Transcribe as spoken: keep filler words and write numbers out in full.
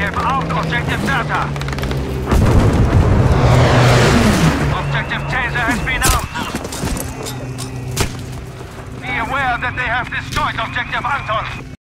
have armed Objective Data. Objective Taser has been armed. Be aware that they have destroyed Objective Anton.